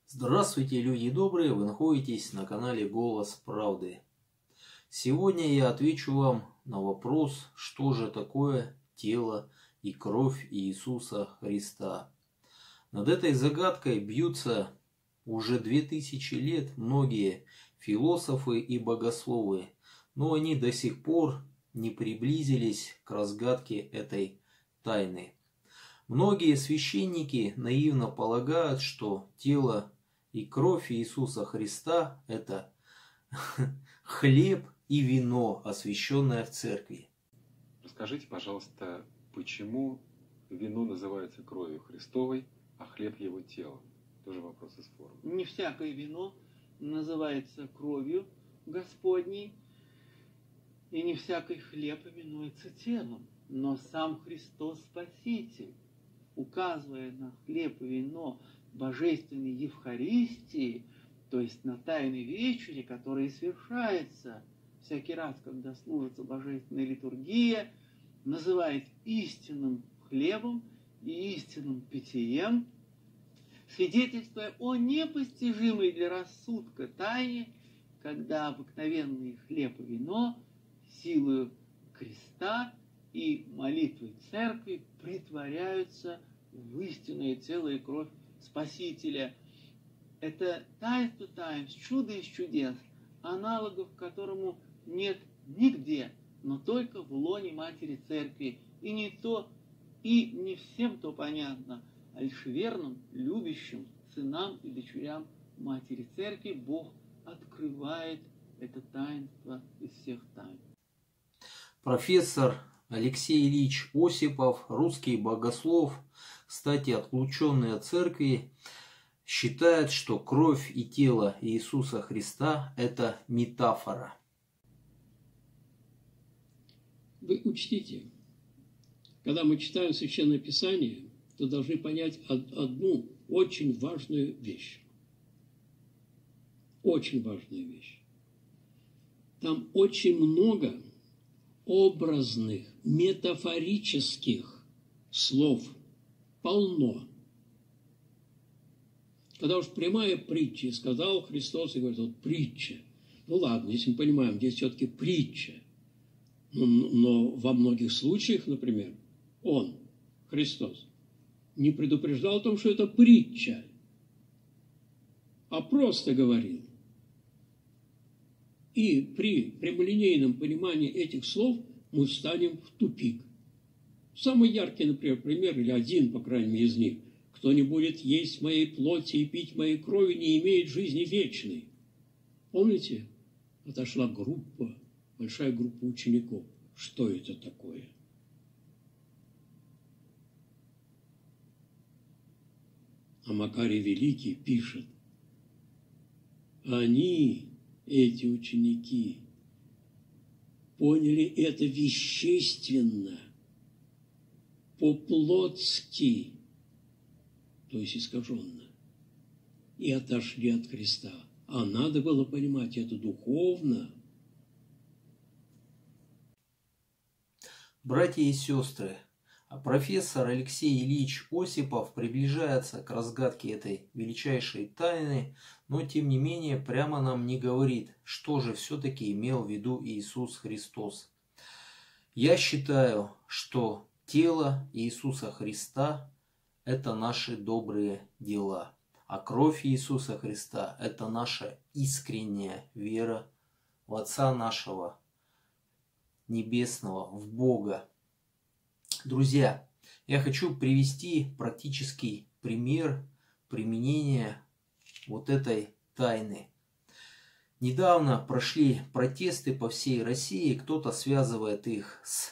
Здравствуйте, люди добрые! Вы находитесь на канале Голос Правды. Сегодня я отвечу вам на вопрос, что же такое тело и кровь Иисуса Христа. Над этой загадкой бьются уже 2000 лет многие философы и богословы, но они до сих пор не приблизились к разгадке этой тайны. Многие священники наивно полагают, что тело и кровь Иисуса Христа – это хлеб и вино, освященное в церкви. Расскажите, пожалуйста, почему вино называется кровью Христовой, а хлеб его телом? Тоже вопрос из форума. Не всякое вино называется кровью Господней, и не всякий хлеб именуется телом. Но сам Христос Спаситель, указывая на хлеб и вино божественной Евхаристии, то есть на Тайной Вечере, которая совершается всякий раз, когда служится божественная литургия, называет истинным хлебом и истинным питьем, свидетельствуя о непостижимой для рассудка тайне, когда обыкновенный хлеб и вино силою креста и молитвой церкви притворяются в истинное тело и кровь Спасителя. Это таинство таинств, чудо из чудес, аналогов которому нет нигде, но только в лоне Матери Церкви. И не всем то понятно, а лишь верным, любящим сынам и дочерям Матери Церкви Бог открывает это таинство из всех тайн. Профессор Алексей Ильич Осипов, русский богослов, кстати, отлученный от церкви, считает, что кровь и тело Иисуса Христа – это метафора. Вы учтите, когда мы читаем Священное Писание, то должны понять одну очень важную вещь. Очень важную вещь. Там очень много образных, метафорических слов. Полно. Когда уж прямая притча, сказал Христос, и говорит, вот притча. Ну ладно, если мы понимаем, здесь все-таки притча. Но во многих случаях, например, Он, Христос, не предупреждал о том, что это притча, а просто говорил. И при прямолинейном понимании этих слов мы встанем в тупик. Самый яркий, например, пример, или один, по крайней мере, из них. Кто не будет есть моей плоти и пить моей крови, не имеет жизни вечной. Помните? Отошла группа, большая группа учеников. Что это такое? А Макарий Великий пишет, они, эти ученики, поняли это вещественно, по-плотски, то есть искаженно, и отошли от Христа. А надо было понимать это духовно. Братья и сестры, профессор Алексей Ильич Осипов приближается к разгадке этой величайшей тайны, но тем не менее прямо нам не говорит, что же все-таки имел в виду Иисус Христос. Я считаю, что тело Иисуса Христа – это наши добрые дела, а кровь Иисуса Христа – это наша искренняя вера в Отца нашего Небесного, в Бога. Друзья, я хочу привести практический пример применения вот этой тайны. Недавно прошли протесты по всей России, кто-то связывает их с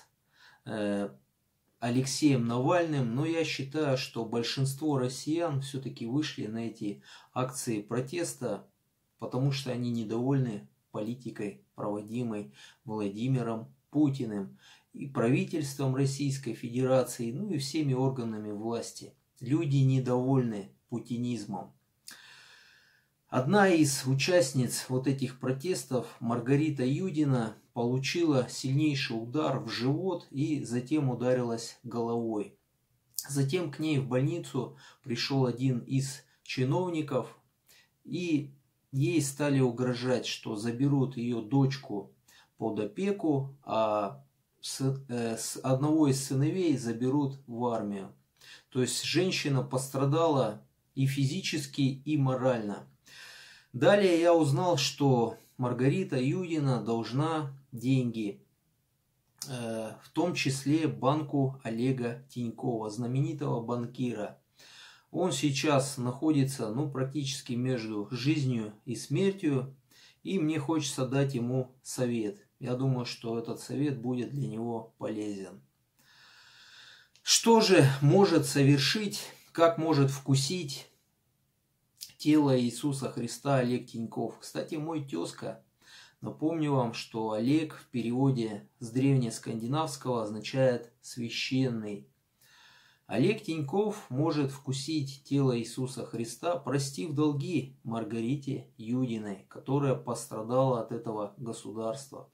Алексеем Навальным, но я считаю, что большинство россиян все-таки вышли на эти акции протеста, потому что они недовольны политикой, проводимой Владимиром Путиным и правительством Российской Федерации, ну и всеми органами власти. Люди недовольны путинизмом. Одна из участниц вот этих протестов, Маргарита Юдина, получила сильнейший удар в живот и затем ударилась головой. Затем к ней в больницу пришел один из чиновников и ей стали угрожать, что заберут ее дочку под опеку, а с одного из сыновей заберут в армию. То есть женщина пострадала и физически, и морально. Далее я узнал, что Маргарита Юдина должна деньги, в том числе банку Олега Тинькова, знаменитого банкира. Он сейчас находится практически между жизнью и смертью, и мне хочется дать ему совет. Я думаю, что этот совет будет для него полезен. Что же может совершить, как может вкусить тело Иисуса Христа Олег Тиньков? Кстати, мой тезка, напомню вам, что Олег в переводе с древнескандинавского означает «священный». Олег Тиньков может вкусить тело Иисуса Христа, простив долги Маргарите Юдиной, которая пострадала от этого государства.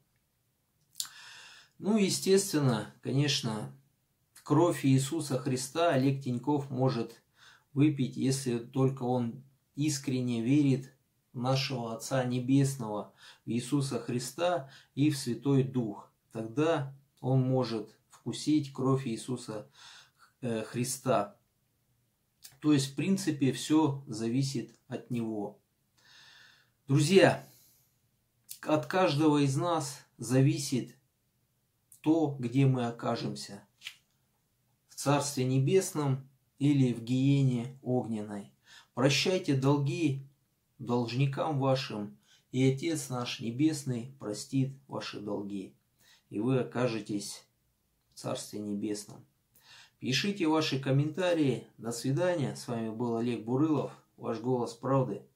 Естественно, конечно, кровь Иисуса Христа Олег Тиньков может выпить, если только он искренне верит в нашего Отца Небесного, в Иисуса Христа и в Святой Дух. Тогда он может вкусить кровь Иисуса Христа. То есть, в принципе, все зависит от него. Друзья, от каждого из нас зависит то, где мы окажемся. В Царстве Небесном или в гиене огненной. Прощайте долги должникам вашим, и Отец наш Небесный простит ваши долги. И вы окажетесь в Царстве Небесном. Пишите ваши комментарии. До свидания. С вами был Олег Бурылов, ваш голос правды.